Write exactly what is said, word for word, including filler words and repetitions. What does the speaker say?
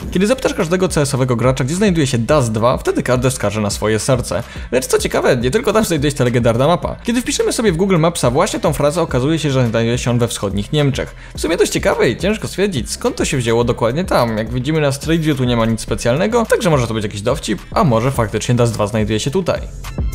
Kiedy zapytasz każdego C S-owego gracza, gdzie znajduje się Dust dwa, wtedy każdy wskaże na swoje serce. Lecz co ciekawe, nie tylko tam znajduje się ta legendarna mapa. Kiedy wpiszemy sobie w Google Mapsa właśnie tą frazę, okazuje się, że znajduje się on we wschodnich Niemczech. W sumie dość ciekawe i ciężko stwierdzić, skąd to się wzięło dokładnie tam. Jak widzimy na Street View tu nie ma nic specjalnego, także może to być jakiś dowcip, a może faktycznie Dust dwa znajduje się tutaj.